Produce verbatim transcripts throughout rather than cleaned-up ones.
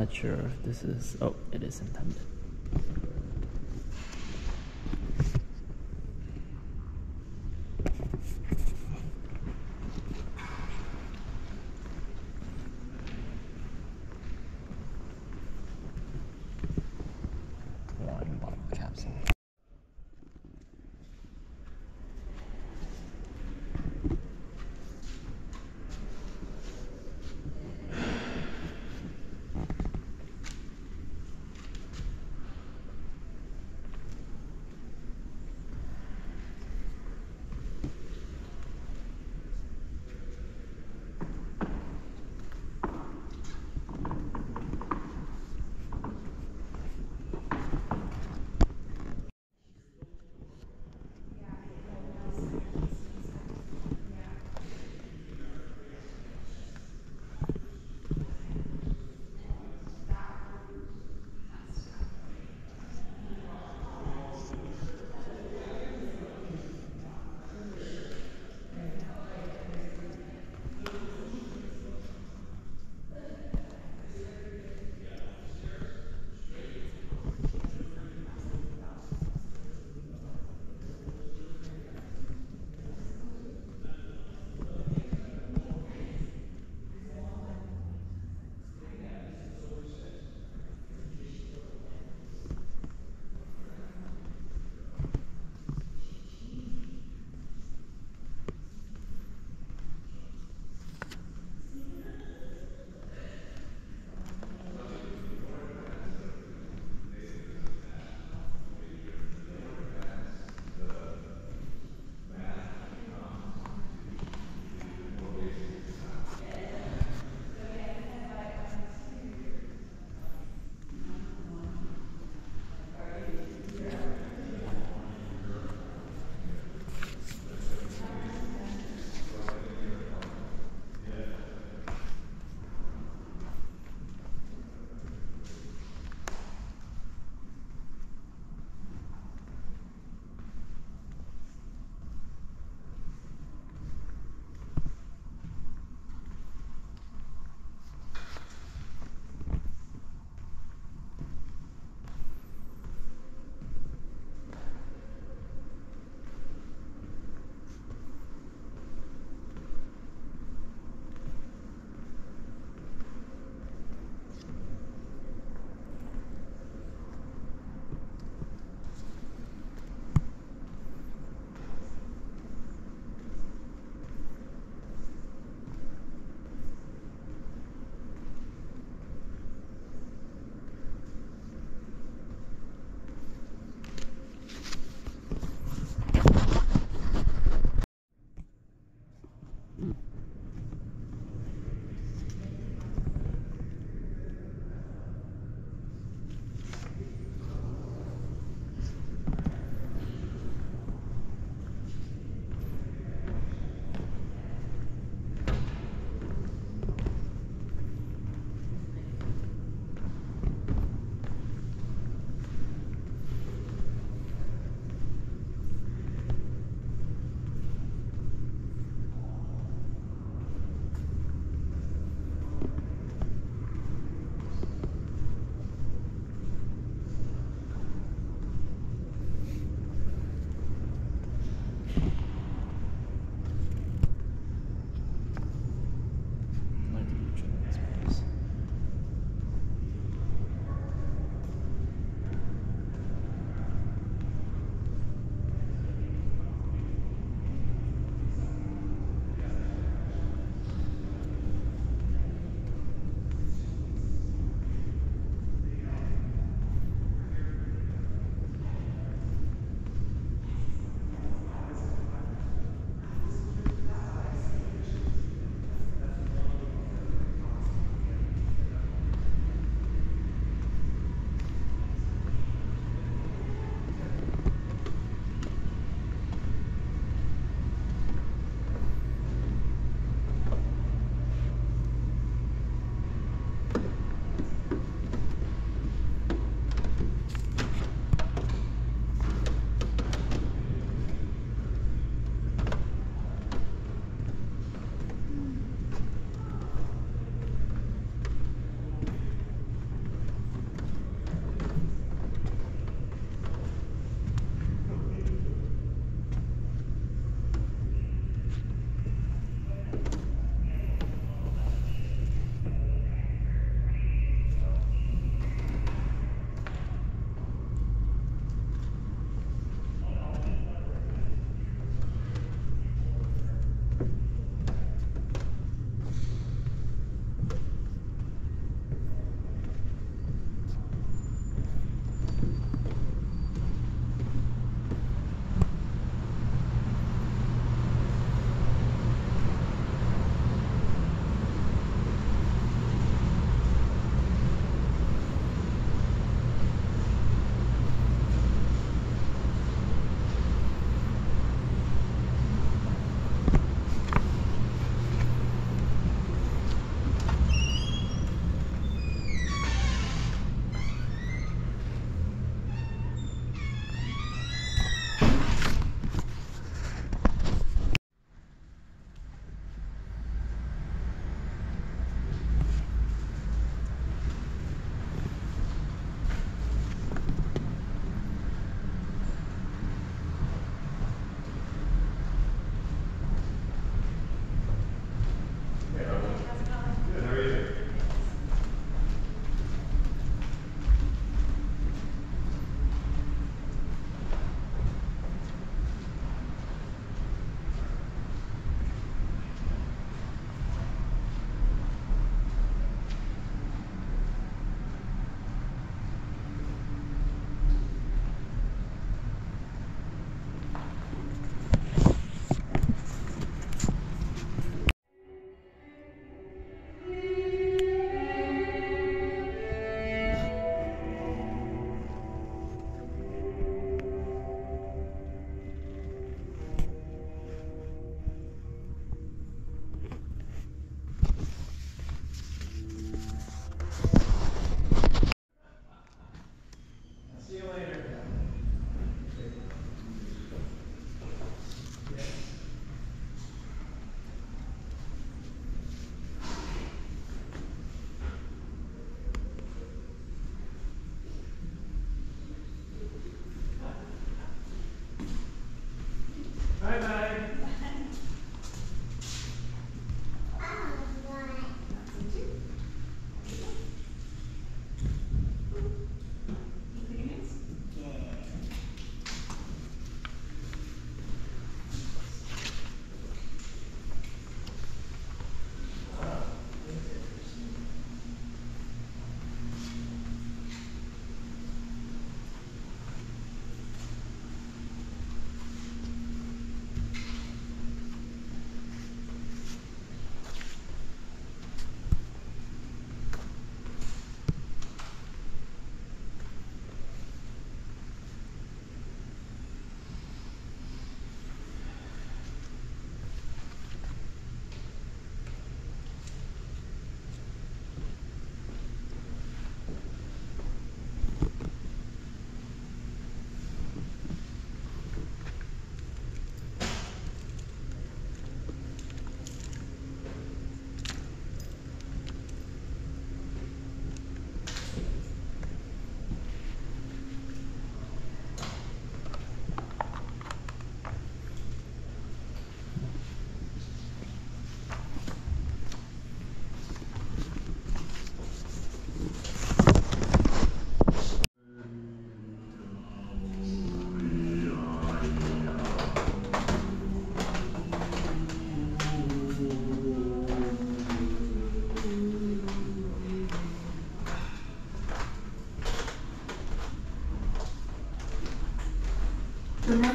Not sure if this is, oh, it is intended. Wine bottle capsule.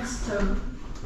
next term.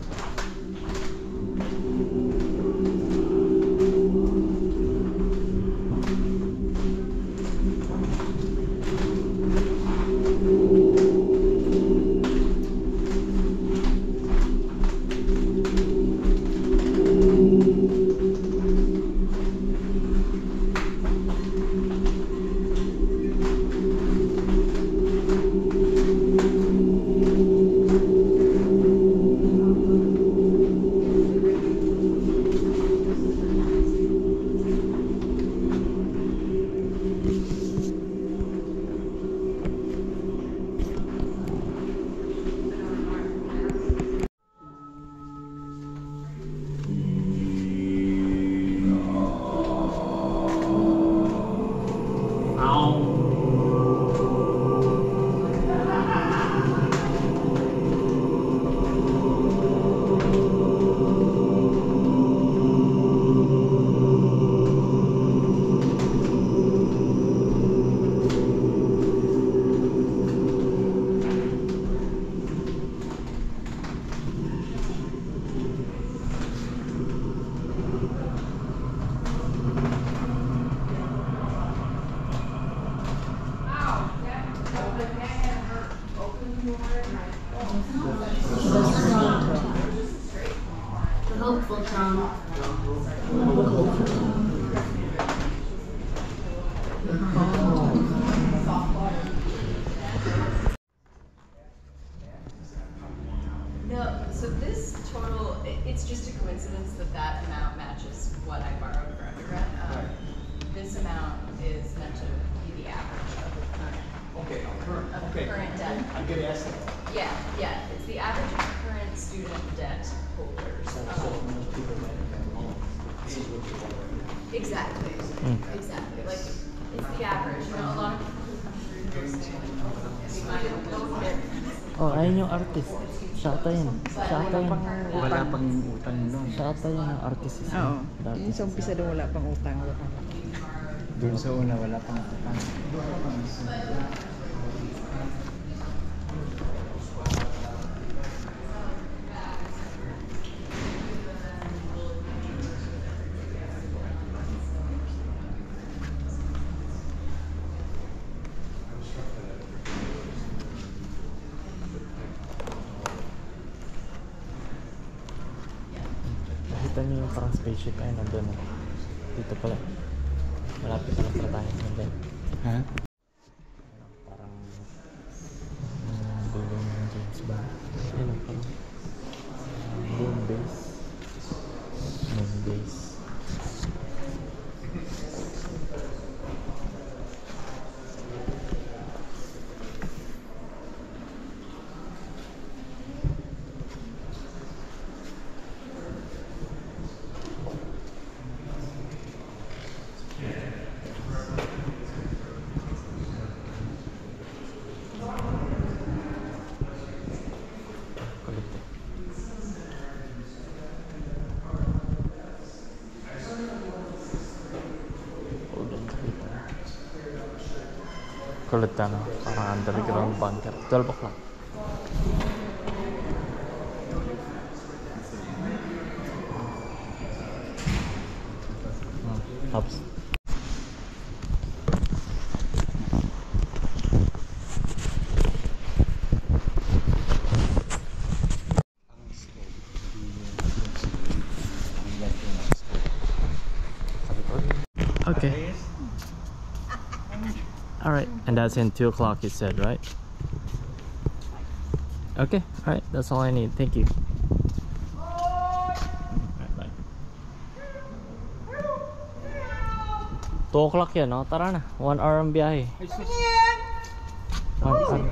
The hopeful town. No, so this total, it, it's just a coincidence that that amount matches what I borrowed for undergrad. Um, this amount is meant to be the average of the current, Okay, current, of okay. the current debt. I'm gonna ask that. Yeah, yeah, it's the average of current student debt holders. Um, exactly, exactly. Like, it's the average. You know, a lot of people come through here saying, like, oh, we might go there. Oh, ayun yung artist. Siya ata yun. Siya ata yun. Wala pang utang doon. Siya ata yun ang artist. Oo. Yung sa umpisa doon wala pang utang. Doon sa una wala pang utang. Nakita niyo yung parang spaceship ay nandun. Dito pala. Malapit na lang pala tayo. Nandun. Ha? Parang um, building ng James Bond. Ayun lang pala. Moon base. Moon base. Kulit na, no? Parang underground bunker. twelve o'clock. Hmm. Tapos. Okay. Alright, and that's in two o'clock you said, right? Okay, alright, that's all I need. Thank you. Alright, bye. two o'clock yan, no? Tara na. one hour ang biyahe. one hour.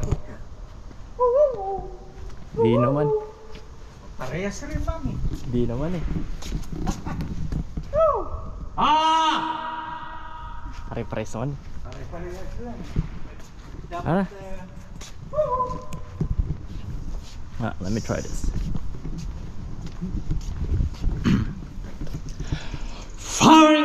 Di naman. Parehas rin, mami. Di naman eh. Ah! Pare-pares naman. Pare-parehas lang. Ano? Dapat, Ah, let me try this. Fire